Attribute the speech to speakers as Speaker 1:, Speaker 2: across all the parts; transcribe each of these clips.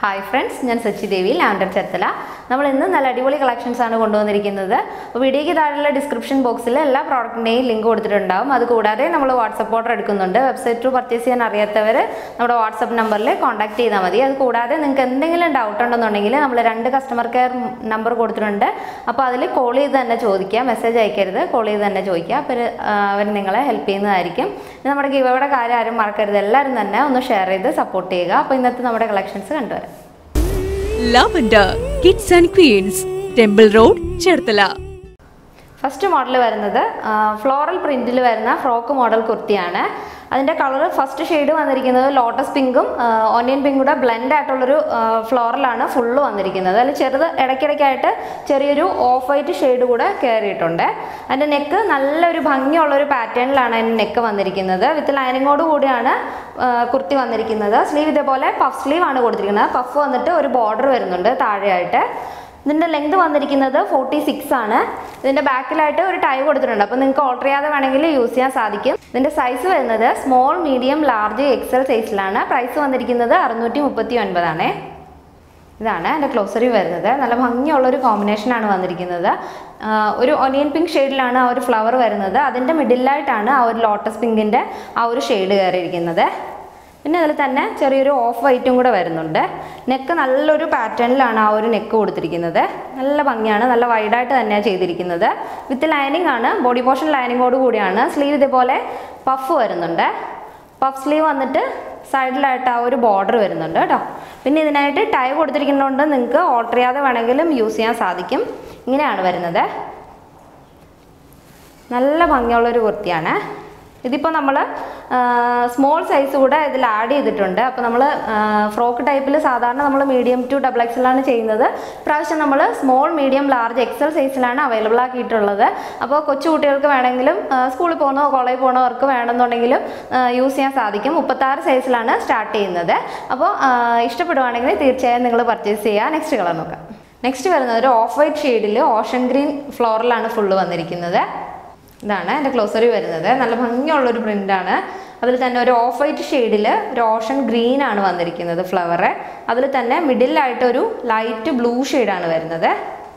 Speaker 1: Hi friends, I am Sachi Devi, Lavender Chettala. We will see collections in the video description box. We will product link to the WhatsApp website to purchase WhatsApp number contact you. If you have any doubt, we have customer care number. Call message call help share support collections.
Speaker 2: Lavender Kids and Queens, Temple Road, Cherthala.
Speaker 1: First model is floral print frock model kurti. The color first shade is lotus pink, onion pink blend floral full. Off white shade and the neck is pattern neck with lining kurti sleeve puff sleeve puff border. Then the length is 46 Then the back light is tie use Then the size is small, medium, large, XL size. Price is 639. This is the glossary. This combination onion pink shade flower. That's the middle light lotus pink shade. പിന്നെ അതിൽ തന്നെ ചെറിയൊരു of വൈറ്റും കൂടെ വരുന്നുണ്ട് neck നല്ലൊരു പാറ്റേണിലാണ് ആ ഒരു നെക്ക് കൊടുത്തിരിക്കുന്നത് നല്ല ഭംഗിയാണ് നല്ല വൈഡ് ആയിട്ട് തന്നെയാണ് ചെയ്തിരിക്കുന്നത് വിത്ത് ലൈനിംഗ് ആണ് ബോഡി പോർഷൻ ലൈനിങ്ങോട് കൂടിയാണ് സ്ലീവ് ഇതുപോലെ പഫ് വരുന്നുണ്ട് പഫ് സ്ലീവ് വന്നിട്ട് സൈഡിലായിട്ട് ആ ഒരു ബോർഡർ വരുന്നുണ്ട് ട്ടോ പിന്നെ ഇതിനായിട്ട് ടൈ കൊടുത്തിരിക്കുന്നതുകൊണ്ട് നിങ്ങൾക്ക് ഓൾട്ടർ ചെയ്യാതെ വേണമെങ്കിലും യൂസ് ചെയ്യാൻ സാധിക്കും ഇങ്ങനെയാണ് വരുന്നത് നല്ല ഭംഗിയുള്ള ഒരു കുർത്തിയാണ് ഇതിപ്പോ നമ്മൾ സ്മോൾ സൈസ് കൂടെ ഇതിൽ ആഡ് ചെയ്തിട്ടുണ്ട് അപ്പോൾ നമ്മൾ ഫ്രോക്ക് ടൈപ്പിൽ സാധാരണ നമ്മൾ മീഡിയം ടു ഡബിൾ എക്സൽ ആണ് ചെയ്യുന്നത് പ്രാവശ്യം നമ്മൾ സ്മോൾ മീഡിയം ലാർജ് എക്സൽ സൈസിലാണ് അവൈലബിൾ ആക്കിയിട്ടുള്ളത് അപ്പോൾ കൊച്ചു കുട്ടികൾക്ക് വേണമെങ്കിലും സ്കൂളിൽ പോകുന്നോ കോളേജിൽ പോകുന്നവർക്ക് വേണമെന്നുണ്ടെങ്കിലും യൂസ് ചെയ്യാൻ സാധിക്കും 36 സൈസിലാണ് സ്റ്റാർട്ട് ചെയ്യുന്നത് അപ്പോൾ ഇഷ്ടപ്പെടുവാണെങ്കിൽ തീർച്ചയായും നിങ്ങൾ പർച്ചേസ് ചെയ്യുക നെക്സ്റ്റ് കളർ നോക്കാം നെക്സ്റ്റ് വരുന്നത് ഒരു ഓഫ് വൈറ്റ് ഷെയ്ഡിൽ ഓഷൻ ഗ്രീൻ ഫ്ലോറലാണ് ഫുൾ വന്നിരിക്കുന്നത് ഇതാണ് എൻ്റെ ക്ലോസറി വരുന്നത് നല്ല ഭംഗിയുള്ള ഒരു പ്രിന്റ് ആണ് അതിൽ തന്നെ ഒരു ഓഫ് വൈറ്റ് ഷെയ്ഡിൽ ഒരു ഓഷൻ ഗ്രീൻ ആണ് വന്നിരിക്കുന്നത് ഫ്ലവർ അതിൽ തന്നെ മിഡിൽ ആയിട്ട് ഒരു ലൈറ്റ് ബ്ലൂ ഷെയ്ഡ് ആണ് വരുന്നത്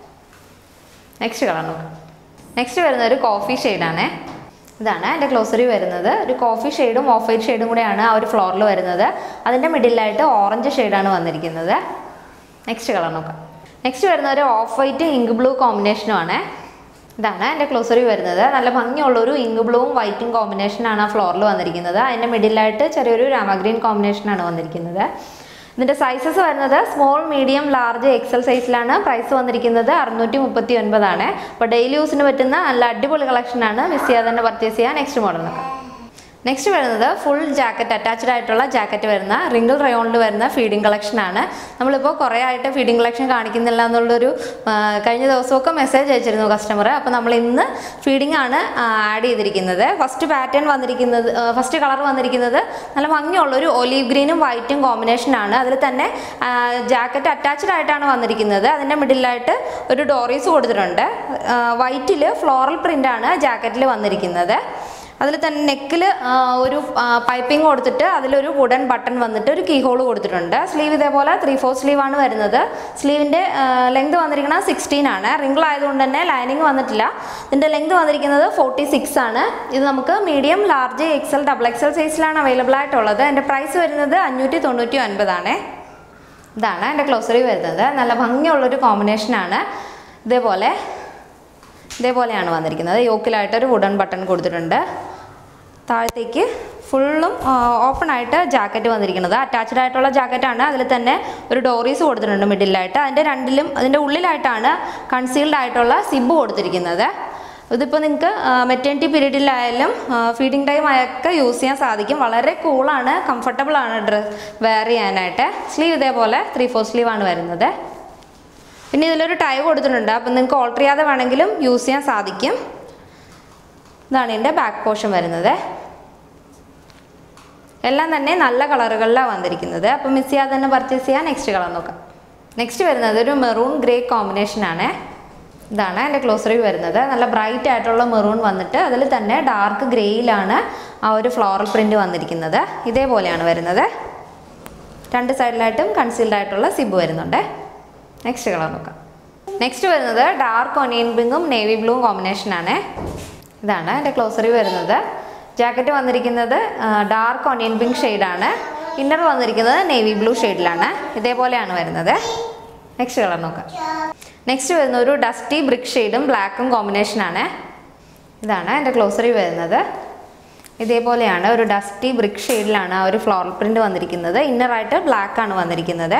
Speaker 1: നെക്സ്റ്റ് കളർ നോക്കാം നെക്സ്റ്റ് വരുന്നത് ഒരു കോഫി ഷെയ്ഡ് ആണ് ഇതാണ് എൻ്റെ ക്ലോസറി വരുന്നത് ഒരു കോഫി ഷെയ്ഡും ഓഫ് വൈറ്റ് ഷെയ്ഡും കൂടെയാണ് ആ ഒരു ഫ്ലോറിൽ വരുന്നത് അതിൻ്റെ മിഡിലായിട്ട് ഓറഞ്ച് ഷെയ്ഡാണ് വന്നിരിക്കുന്നത് നെക്സ്റ്റ് കളർ നോക്കാം നെക്സ്റ്റ് വരുന്നത് ഒരു ഓഫ് വൈറ്റ് ഇങ്ക് ബ്ലൂ കോമ്പിനേഷനും ആണ് ഇതാണ് എൻ്റെ ക്ലോസറി വരുന്നത് നല്ല ഭംഗിയുള്ള ഒരു ഇങ്ക് ബ്ലൂവും വൈറ്റും കോമ്പിനേഷനാണ് ആ ഫ്ലോറിൽ വന്നിരിക്കുന്നത് അതിൻ്റെ മിഡിലായിട്ട് ചെറിയൊരു രാമ ഗ്രീൻ കോമ്പിനേഷനാണ് വന്നിരിക്കുന്നത് ഇതിൻ്റെ സൈസസ് വരുന്നത് സ്മോൾ മീഡിയം ലാർജ് എക്സൽ സൈസിലാണ് പ്രൈസ് വന്നിരിക്കുന്നത് 639 ആണ് അപ്പോൾ ഡെയിലി യൂസിന് പറ്റുന്ന നല്ല അടിപൊളി കളക്ഷനാണ് മിസ് ചെയ്യാതെ തന്നെ പർച്ചേസ് ചെയ്യുക നെക്സ്റ്റ് മോഡൽ നോക്കാം നെക്സ്റ്റ് വരുന്നത് ഫുൾ ജാക്കറ്റ് അറ്റാച്ച്ഡ് ആയിട്ടുള്ള ജാക്കറ്റ് വരുന്ന റിംഗിൾ റയോണിൽ വരുന്ന ഫീഡിംഗ് കളക്ഷനാണ് നമ്മളിപ്പോൾ കുറേ ആയിട്ട് ഫീഡിംഗ് കളക്ഷൻ കാണിക്കുന്നില്ല എന്നുള്ളൊരു കഴിഞ്ഞ ദിവസമൊക്കെ മെസ്സേജ് അയച്ചിരുന്നു കസ്റ്റമർ അപ്പോൾ നമ്മൾ ഇന്ന് ഫീഡിംഗ് ആണ് ആഡ് ചെയ്തിരിക്കുന്നത് ഫസ്റ്റ് പാറ്റേൺ വന്നിരിക്കുന്നത് ഫസ്റ്റ് കളർ വന്നിരിക്കുന്നത് നല്ല ഭംഗിയുള്ളൊരു ഒലീവ് ഗ്രീനും വൈറ്റും കോമ്പിനേഷനാണ് അതിൽ തന്നെ ജാക്കറ്റ് അറ്റാച്ച്ഡ് ആയിട്ടാണ് വന്നിരിക്കുന്നത് അതിൻ്റെ മിഡിലായിട്ട് ഒരു ഡോറീസ് കൊടുത്തിട്ടുണ്ട് വൈറ്റിൽ ഫ്ലോറൽ പ്രിൻ്റാണ് ജാക്കറ്റിൽ വന്നിരിക്കുന്നത് അതിൽ തന്നെ നെക്കിൽ ഒരു പൈപ്പിംഗ് കൊടുത്തിട്ട് അതിലൊരു വുഡൻ ബട്ടൺ വന്നിട്ട് ഒരു കീ ഹോൾ കൊടുത്തിട്ടുണ്ട് സ്ലീവ് ഇതേപോലെ 3/4 സ്ലീവ് ആണ് വരുന്നത് സ്ലീവിൻ്റെ ലെങ്ത് വന്നിരിക്കുന്നത് 16 ആണ് റിംഗിൾ ആയതുകൊണ്ട് തന്നെ ലൈനിങ് വന്നിട്ടില്ല ഇതിൻ്റെ ലെങ്ത് വന്നിരിക്കുന്നത് 46 ആണ് ഇത് നമുക്ക് medium large XL double XL സൈസിലാണ് അവൈലബിൾ ആയിട്ടുള്ളത് എൻ്റെ പ്രൈസ് വരുന്നത് 599 ആണ് ഇതാണ് എൻ്റെ ക്ലോസറി വരുന്നത് നല്ല ഭംഗിയുള്ളൊരു കോമ്പിനേഷനാണ് ഇതേപോലെയാണ് വന്നിരിക്കുന്നത് യോക്കിലായിട്ടൊരു വുഡൻ ബട്ടൺ കൊടുത്തിട്ടുണ്ട് താഴത്തേക്ക് ഫുള്ളും ഓപ്പൺ ആയിട്ട് ജാക്കറ്റ് വന്നിരിക്കുന്നത് അറ്റാച്ച്ഡ് ആയിട്ടുള്ള ജാക്കറ്റാണ് അതിൽ തന്നെ ഒരു ഡോറീസ് കൊടുത്തിട്ടുണ്ട് മിഡിലായിട്ട് അതിൻ്റെ ഉള്ളിലായിട്ടാണ് കൺസീൽഡ് ആയിട്ടുള്ള സിബ് കൊടുത്തിരിക്കുന്നത് ഇതിപ്പോൾ നിങ്ങൾക്ക് മെറ്റേണിറ്റി പീരീഡിലായാലും ഫീഡിങ് ടൈം ആയൊക്കെ യൂസ് ചെയ്യാൻ സാധിക്കും വളരെ കൂളാണ് കംഫർട്ടബിൾ ആണ് ഡ്രസ് വെയർ ചെയ്യാനായിട്ട് സ്ലീവ് ഇതേപോലെ 3/4 സ്ലീവ് ആണ് വരുന്നത് പിന്നെ ഇതിലൊരു ടൈ കൊടുത്തിട്ടുണ്ട് അപ്പോൾ നിങ്ങൾക്ക് ഓൾട്ടർ ചെയ്യാതെ വേണമെങ്കിലും യൂസ് ചെയ്യാൻ സാധിക്കും ഇതാണ് ഇതിൻ്റെ ബാക്ക് പോർഷൻ വരുന്നത് എല്ലാം തന്നെ നല്ല കളറുകളിലാണ് വന്നിരിക്കുന്നത് അപ്പോൾ മിസ് ചെയ്യാതെ തന്നെ പർച്ചേസ് ചെയ്യാൻ നെക്സ്റ്റ് കളർ നോക്കാം നെക്സ്റ്റ് വരുന്നത് ഒരു മെറൂൺ ഗ്രേ കോമ്പിനേഷനാണ് ഇതാണ് എൻ്റെ ക്ലോസറി വരുന്നത് നല്ല ബ്രൈറ്റ് ആയിട്ടുള്ള മെറൂൺ വന്നിട്ട് അതിൽ തന്നെ ഡാർക്ക് ഗ്രേയിലാണ് ആ ഒരു ഫ്ലോറൽ പ്രിൻ്റ് വന്നിരിക്കുന്നത് ഇതേപോലെയാണ് വരുന്നത് രണ്ട് സൈഡിലായിട്ടും കൺസീൽഡ് ആയിട്ടുള്ള സിബ് വരുന്നുണ്ട്. നെക്സ്റ്റ് കളർ നോക്കാം. നെക്സ്റ്റ് വരുന്നത് ഡാർക്ക് ഒനിയൻ പിങ്കും നേവി ബ്ലൂവും കോമ്പിനേഷനാണ്. ഇതാണ് എൻ്റെ ക്ലോസറി വരുന്നത്. ജാക്കറ്റ് വന്നിരിക്കുന്നത് ഡാർക്ക് ഒനിയൻ പിങ്ക് ഷെയ്ഡാണ്. ഇന്നർ വന്നിരിക്കുന്നത് നേവി ബ്ലൂ ഷെയ്ഡിലാണ്. ഇതേപോലെയാണ് വരുന്നത്. നെക്സ്റ്റ് കളർ നോക്കാം. നെക്സ്റ്റ് വരുന്ന ഒരു ഡസ്റ്റി ബ്രിക്ക് ഷെയ്ഡും ബ്ലാക്കും കോമ്പിനേഷനാണ്. ഇതാണ് എൻ്റെ ക്ലോസറി വരുന്നത്. ഇതേപോലെയാണ് ഒരു ഡസ്റ്റി ബ്രിക്ക് ഷെയ്ഡിലാണ് ആ ഒരു ഫ്ലോറൽ പ്രിൻറ്റ് വന്നിരിക്കുന്നത്. ഇന്നറായിട്ട് ബ്ലാക്കാണ് വന്നിരിക്കുന്നത്.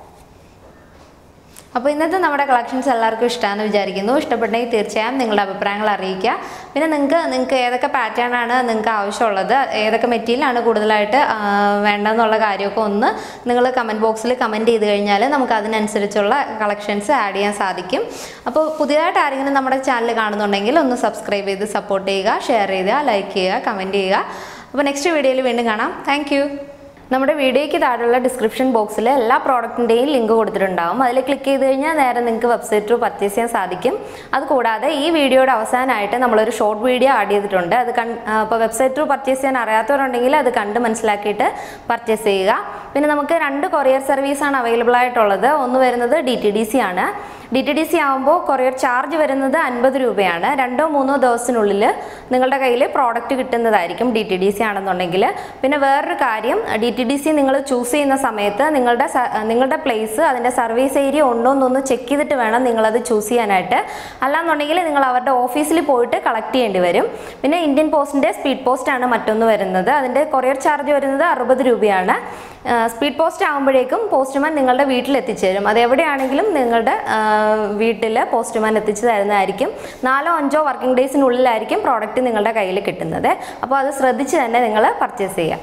Speaker 1: അപ്പോൾ ഇന്നത്തെ നമ്മുടെ കളക്ഷൻസ് എല്ലാവർക്കും ഇഷ്ടമാണെന്ന് വിചാരിക്കുന്നു. ഇഷ്ടപ്പെട്ടെങ്കിൽ തീർച്ചയായും നിങ്ങളുടെ അഭിപ്രായങ്ങൾ അറിയിക്കുക. പിന്നെ നിങ്ങൾക്ക് ഏതൊക്കെ പാറ്റേൺ ആണ് നിങ്ങൾക്ക് ആവശ്യമുള്ളത്, ഏതൊക്കെ മെറ്റീരിയലാണ് കൂടുതലായിട്ട് വേണ്ടതെന്നുള്ള കാര്യമൊക്കെ ഒന്ന് നിങ്ങൾ കമൻറ്റ് ബോക്സിൽ കമൻറ്റ് ചെയ്ത് കഴിഞ്ഞാൽ നമുക്ക് അതിനനുസരിച്ചുള്ള കളക്ഷൻസ് ആഡ് ചെയ്യാൻ സാധിക്കും. അപ്പോൾ പുതിയതായിട്ട് ആരെങ്കിലും നമ്മുടെ ചാനൽ കാണുന്നുണ്ടെങ്കിൽ ഒന്ന് സബ്സ്ക്രൈബ് ചെയ്ത് സപ്പോർട്ട് ചെയ്യുക, ഷെയർ ചെയ്യുക, ലൈക്ക് ചെയ്യുക, കമൻറ്റ് ചെയ്യുക. അപ്പോൾ നെക്സ്റ്റ് വീഡിയോയിൽ വീണ്ടും കാണാം. താങ്ക് നമ്മുടെ വീഡിയോയ്ക്ക് താഴെയുള്ള ഡിസ്ക്രിപ്ഷൻ ബോക്സിൽ എല്ലാ പ്രോഡക്റ്റിൻ്റെയും ലിങ്ക് കൊടുത്തിട്ടുണ്ടാകും. അതിൽ ക്ലിക്ക് ചെയ്ത് കഴിഞ്ഞാൽ നേരെ നിങ്ങൾക്ക് വെബ്സൈറ്റ് ത്രൂ പർച്ചേസ് ചെയ്യാൻ സാധിക്കും. അതുകൂടാതെ ഈ വീഡിയോയുടെ അവസാനമായിട്ട് നമ്മളൊരു ഷോർട്ട് വീഡിയോ ആഡ് ചെയ്തിട്ടുണ്ട്. അത് അപ്പോൾ വെബ്സൈറ്റ് ത്രൂ പർച്ചേസ് ചെയ്യാൻ അറിയാത്തവരുണ്ടെങ്കിൽ അത് കണ്ട് മനസ്സിലാക്കിയിട്ട് പർച്ചേസ് ചെയ്യുക. പിന്നെ നമുക്ക് 2 കൊറിയർ സർവീസാണ് അവൈലബിൾ ആയിട്ടുള്ളത്. ഒന്ന് വരുന്നത് DTDC ആണ്. DTDC ആകുമ്പോൾ കൊറിയർ ചാർജ് വരുന്നത് 50 രൂപയാണ്. 2-3 ദിവസത്തിനുള്ളിൽ നിങ്ങളുടെ കയ്യിൽ പ്രോഡക്റ്റ് കിട്ടുന്നതായിരിക്കും DTDC ആണെന്നുണ്ടെങ്കിൽ. പിന്നെ വേറൊരു കാര്യം, DTDC നിങ്ങൾ ചൂസ് ചെയ്യുന്ന സമയത്ത് നിങ്ങളുടെ പ്ലേസ് അതിൻ്റെ സർവീസ് ഏരിയ ഉണ്ടോ എന്നൊന്ന് ചെക്ക് ചെയ്തിട്ട് വേണം നിങ്ങളത് ചൂസ് ചെയ്യാനായിട്ട്. അല്ലാന്നുണ്ടെങ്കിൽ നിങ്ങൾ അവരുടെ ഓഫീസിൽ പോയിട്ട് കളക്ട് ചെയ്യേണ്ടി വരും. പിന്നെ ഇന്ത്യൻ പോസ്റ്റിൻ്റെ സ്പീഡ് പോസ്റ്റ് ആണ് മറ്റൊന്ന് വരുന്നത്. അതിൻ്റെ കൊറിയർ ചാർജ് വരുന്നത് 60 രൂപയാണ്. സ്പീഡ് പോസ്റ്റ് ആകുമ്പോഴേക്കും പോസ്റ്റ്മാൻ നിങ്ങളുടെ വീട്ടിൽ എത്തിച്ചേരും. അതെവിടെയാണെങ്കിലും നിങ്ങളുടെ വീട്ടിൽ പോസ്റ്റ്മാൻ എത്തിച്ചു തരുന്നതായിരിക്കും. 4-5 വർക്കിംഗ് ഡേയ്സിനുള്ളിലായിരിക്കും പ്രോഡക്റ്റ് നിങ്ങളുടെ കയ്യിൽ കിട്ടുന്നത്. അപ്പോൾ അത് ശ്രദ്ധിച്ച് തന്നെ നിങ്ങൾ പർച്ചേസ് ചെയ്യുക.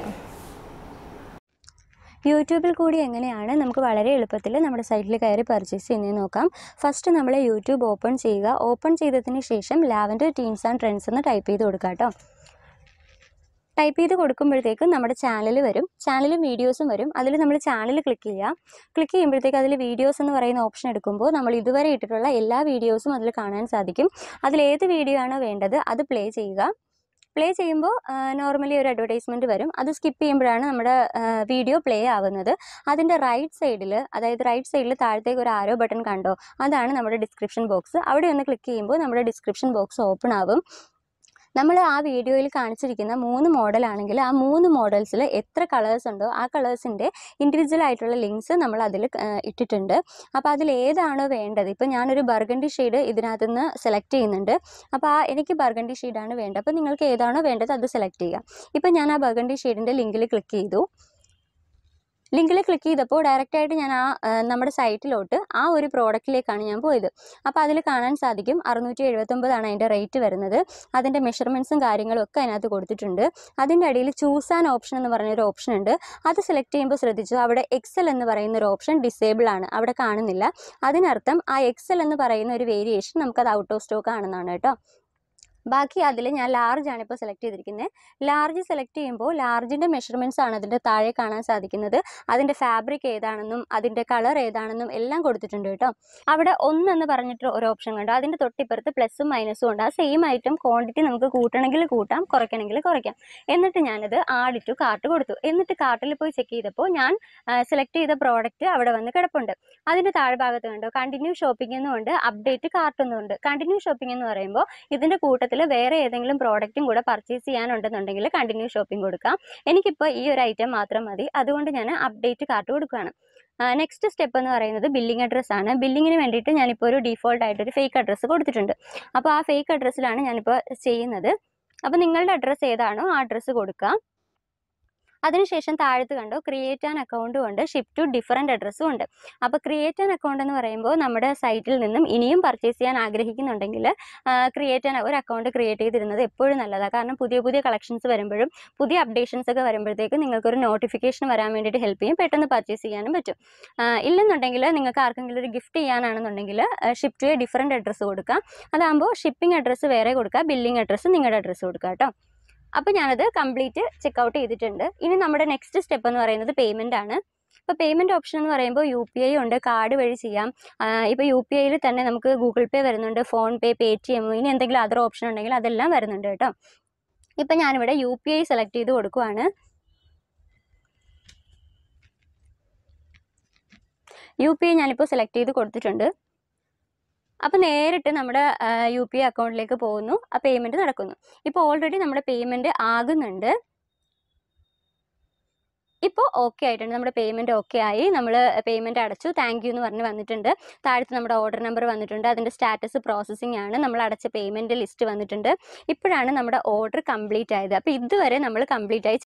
Speaker 3: യൂട്യൂബിൽ കൂടി എങ്ങനെയാണ് നമുക്ക് വളരെ എളുപ്പത്തിൽ നമ്മുടെ സൈറ്റിൽ കയറി പർച്ചേസ് ചെയ്യുന്നത് നോക്കാം. ഫസ്റ്റ് നമ്മൾ യൂട്യൂബ് ഓപ്പൺ ചെയ്യുക. ഓപ്പൺ ചെയ്തതിന് ശേഷം ലാവൻഡർ ടീംസ് ആൻഡ് ട്രെൻഡ്സ് എന്ന് ടൈപ്പ് ചെയ്ത് കൊടുക്കുക കേട്ടോ. ടൈപ്പ് ചെയ്ത് കൊടുക്കുമ്പോഴത്തേക്കും നമ്മുടെ ചാനൽ വരും. ചാനലും വീഡിയോസും വരും. അതിൽ നമ്മൾ ചാനൽ ക്ലിക്ക് ചെയ്യുക. ക്ലിക്ക് ചെയ്യുമ്പോഴത്തേക്ക് അതിൽ വീഡിയോസ് എന്ന് പറയുന്ന ഓപ്ഷൻ എടുക്കുമ്പോൾ നമ്മൾ ഇതുവരെ ഇട്ടിട്ടുള്ള എല്ലാ വീഡിയോസും അതിൽ കാണാൻ സാധിക്കും. അതിലേത് വീഡിയോ ആണോ വേണ്ടത് അത് പ്ലേ ചെയ്യുക. പ്ലേ ചെയ്യുമ്പോൾ നോർമലി ഒരു അഡ്വർടൈസ്മെൻറ്റ് വരും. അത് സ്കിപ്പ് ചെയ്യുമ്പോഴാണ് നമ്മുടെ വീഡിയോ പ്ലേ ആവുന്നത്. അതിൻ്റെ റൈറ്റ് സൈഡിൽ താഴത്തേക്ക് ഒരു ആരോ ബട്ടൺ കണ്ടോ, അതാണ് നമ്മുടെ ഡിസ്ക്രിപ്ഷൻ ബോക്സ്. അവിടെ ഒന്ന് ക്ലിക്ക് ചെയ്യുമ്പോൾ നമ്മുടെ ഡിസ്ക്രിപ്ഷൻ ബോക്സ് ഓപ്പൺ ആവും. നമ്മൾ ആ വീഡിയോയിൽ കാണിച്ചിരിക്കുന്ന 3 മോഡലാണെങ്കിൽ ആ 3 മോഡൽസിൽ എത്ര കളേഴ്സ് ഉണ്ടോ ആ കളേഴ്സിൻ്റെ ഇൻഡിവിജ്വൽ ആയിട്ടുള്ള ലിങ്ക്സ് നമ്മൾ അതിൽ ഇട്ടിട്ടുണ്ട്. അപ്പോൾ അതിൽ ഏതാണോ വേണ്ടത്, ഇപ്പോൾ ഞാനൊരു ബർഗണ്ടി ഷെയ്ഡ് ഇതിനകത്ത് നിന്ന് സെലക്ട് ചെയ്യുന്നുണ്ട്. അപ്പോൾ എനിക്ക് ബർഗണ്ടി ഷെയ്ഡാണ് വേണ്ടത്. അപ്പോൾ നിങ്ങൾക്ക് ഏതാണോ വേണ്ടത് അത് സെലക്ട് ചെയ്യുക. ഇപ്പോൾ ഞാൻ ആ ബർഗണ്ടി ഷെയ്ഡിൻ്റെ ലിങ്കിൽ ക്ലിക്ക് ചെയ്തു. ലിങ്കിൽ ക്ലിക്ക് ചെയ്തപ്പോൾ ഡയറക്റ്റായിട്ട് ഞാൻ നമ്മുടെ സൈറ്റിലോട്ട് ആ ഒരു പ്രോഡക്റ്റിലേക്കാണ് ഞാൻ പോയത്. അപ്പോൾ അതിൽ കാണാൻ സാധിക്കും 679 ആണ് അതിൻ്റെ റേറ്റ് വരുന്നത്. അതിൻ്റെ മെഷർമെൻറ്റ്സും കാര്യങ്ങളും ഒക്കെ അതിനകത്ത് കൊടുത്തിട്ടുണ്ട്. അതിൻ്റെ അടിയിൽ ചൂസ് ആൻ ഓപ്ഷൻ എന്ന് പറഞ്ഞൊരു ഓപ്ഷൻ ഉണ്ട്. അത് സെലക്ട് ചെയ്യുമ്പോൾ ശ്രദ്ധിച്ചു, അവിടെ എക്സൽ എന്ന് പറയുന്ന ഒരു ഓപ്ഷൻ ഡിസേബിൾ ആണ്, അവിടെ കാണുന്നില്ല. അതിനർത്ഥം ആ എക്സൽ എന്ന് പറയുന്ന ഒരു വേരിയേഷൻ നമുക്കത് ഔട്ട് ഓഫ് സ്റ്റോക്ക് ആണെന്നാണ് കേട്ടോ. ബാക്കി അതിൽ ഞാൻ ലാർജ് ആണ് ഇപ്പോൾ സെലക്ട് ചെയ്തിരിക്കുന്നത്. ലാർജ് സെലക്ട് ചെയ്യുമ്പോൾ ലാർജിൻ്റെ മെഷർമെൻറ്റ്സ് ആണ് അതിൻ്റെ താഴെ കാണാൻ സാധിക്കുന്നത്. അതിൻ്റെ ഫാബ്രിക് ഏതാണെന്നും അതിൻ്റെ കളർ ഏതാണെന്നും എല്ലാം കൊടുത്തിട്ടുണ്ട് കേട്ടോ. അവിടെ 1 എന്ന് പറഞ്ഞിട്ട് ഒരു ഓപ്ഷൻ കണ്ടു. അതിൻ്റെ തൊട്ടിപ്പുറത്ത് പ്ലസും മൈനസും ഉണ്ട്. ആ സെയിം ഐറ്റം ക്വാണ്ടിറ്റി നമുക്ക് കൂട്ടണമെങ്കിൽ കൂട്ടാം, കുറയ്ക്കണമെങ്കിൽ കുറയ്ക്കാം. എന്നിട്ട് ഞാനത് ആഡ് ടു കാർട്ട് കൊടുത്തു. എന്നിട്ട് കാർട്ടിൽ പോയി ചെക്ക് ചെയ്തപ്പോൾ ഞാൻ സെലക്ട് ചെയ്ത പ്രോഡക്റ്റ് അവിടെ വന്ന് കിടപ്പുണ്ട്. അതിൻ്റെ താഴ്ഭാഗത്ത് കണ്ടോ കണ്ടിന്യൂ ഷോപ്പിംഗ് എന്നുമുണ്ട്, അപ്ഡേറ്റ് കാർട്ട് എന്നുമുണ്ട്. കണ്ടിന്യൂ ഷോപ്പിംഗ് എന്ന് പറയുമ്പോൾ ഇതിൻ്റെ കൂട്ടത്തിൽ വേറെ ഏതെങ്കിലും പ്രോഡക്റ്റും കൂടെ പർച്ചേസ് ചെയ്യാനുണ്ടെന്നുണ്ടെങ്കിൽ കണ്ടിന്യൂ ഷോപ്പിംഗ് കൊടുക്കാം. എനിക്കിപ്പോൾ ഈ ഒരു ഐറ്റം മാത്രം മതി, അതുകൊണ്ട് ഞാൻ അപ്ഡേറ്റ് കാർട്ട് കൊടുക്കുകയാണ്. നെക്സ്റ്റ് സ്റ്റെപ്പ് എന്ന് പറയുന്നത് ബില്ലിംഗ് അഡ്രസ്സ് ആണ്. ബില്ലിങ്ങിന് വേണ്ടിയിട്ട് ഞാനിപ്പോൾ ഒരു ഡീഫോൾട്ട് ആയിട്ടൊരു ഫേക്ക് അഡ്രസ്സ് കൊടുത്തിട്ടുണ്ട്. അപ്പോൾ ആ ഫേക്ക് അഡ്രസ്സിലാണ് ഞാനിപ്പോൾ ചെയ്യുന്നത്. അപ്പോൾ നിങ്ങളുടെ അഡ്രസ്സ് ഏതാണോ ആ അഡ്രസ്സ് കൊടുക്കുക. അതിനുശേഷം താഴത്ത് കണ്ടോ ക്രിയേറ്റ് ആൻ അക്കൗണ്ടും ഉണ്ട്, ഷിപ്പ് ടു ഡിഫറൻറ്റ് അഡ്രസ്സും ഉണ്ട്. അപ്പോൾ ക്രിയേറ്റ് ആൻ അക്കൗണ്ട് എന്ന് പറയുമ്പോൾ നമ്മുടെ സൈറ്റിൽ നിന്നും ഇനിയും പർച്ചേസ് ചെയ്യാൻ ആഗ്രഹിക്കുന്നുണ്ടെങ്കിൽ ഒരു അക്കൗണ്ട് ക്രിയേറ്റ് ചെയ്തിരുന്നത് എപ്പോഴും നല്ലതാണ്. കാരണം പുതിയ പുതിയ കളക്ഷൻസ് വരുമ്പോഴും പുതിയ അപ്ഡേഷൻസ് ഒക്കെ വരുമ്പോഴത്തേക്കും നിങ്ങൾക്കൊരു നോട്ടിഫിക്കേഷൻ വരാൻ വേണ്ടിയിട്ട് ഹെൽപ്പ് ചെയ്യും, പെട്ടെന്ന് പർച്ചേസ് ചെയ്യാനും പറ്റും. ഇല്ലെന്നുണ്ടെങ്കിൽ നിങ്ങൾക്ക് ആർക്കെങ്കിലും ഒരു ഗിഫ്റ്റ് ചെയ്യാനാണെന്നുണ്ടെങ്കിൽ ship to a different address കൊടുക്കാം. അതാകുമ്പോൾ ഷിപ്പിംഗ് അഡ്രസ്സ് വേറെ കൊടുക്കുക, ബില്ലിംഗ് അഡ്രസ്സ് നിങ്ങളുടെ അഡ്രസ്സ് കൊടുക്കുക കേട്ടോ. അപ്പോൾ ഞാനത് കംപ്ലീറ്റ് ചെക്കൗട്ട് ചെയ്തിട്ടുണ്ട്. ഇനി നമ്മുടെ നെക്സ്റ്റ് സ്റ്റെപ്പ് എന്ന് പറയുന്നത് പേയ്മെൻ്റ് ആണ്. ഇപ്പോൾ പേയ്മെൻറ്റ് ഓപ്ഷൻ എന്ന് പറയുമ്പോൾ UPI ഉണ്ട്, കാർഡ് വഴി ചെയ്യാം. ഇപ്പോൾ UPIയിൽ തന്നെ നമുക്ക് ഗൂഗിൾ പേ വരുന്നുണ്ട്, ഫോൺ പേ, പേടിഎം, ഇനി എന്തെങ്കിലും അതർ ഓപ്ഷൻ ഉണ്ടെങ്കിൽ അതെല്ലാം വരുന്നുണ്ട് കേട്ടോ. ഇപ്പം ഞാനിവിടെ UPI സെലക്ട് ചെയ്ത് കൊടുക്കുവാണ്. UPI ഞാനിപ്പോൾ സെലക്ട് ചെയ്ത് കൊടുത്തിട്ടുണ്ട്. അപ്പോൾ നേരിട്ട് നമ്മുടെ UPI അക്കൗണ്ടിലേക്ക് പോകുന്നു, ആ പേയ്മെൻറ്റ് നടക്കുന്നു. ഇപ്പോൾ ഓൾറെഡി നമ്മുടെ പേയ്മെൻറ്റ് ആകുന്നുണ്ട്. ഇപ്പോൾ ഓക്കെ ആയിട്ടുണ്ട്, നമ്മുടെ പേയ്മെൻറ്റ് ഓക്കെ ആയി. നമ്മൾ പേയ്മെൻറ്റ് അടച്ചു, താങ്ക് യു എന്ന് പറഞ്ഞ് വന്നിട്ടുണ്ട്. താഴത്ത് നമ്മുടെ ഓർഡർ നമ്പർ വന്നിട്ടുണ്ട്, അതിൻ്റെ സ്റ്റാറ്റസ് പ്രോസസ്സിംഗ് ആണ്, നമ്മൾ അടച്ച പേയ്മെൻറ്റ് ലിസ്റ്റ് വന്നിട്ടുണ്ട്. ഇപ്പോഴാണ് നമ്മുടെ ഓർഡർ കംപ്ലീറ്റ് ആയത്. അപ്പോൾ ഇതുവരെ നമ്മൾ കംപ്ലീറ്റ് ആയി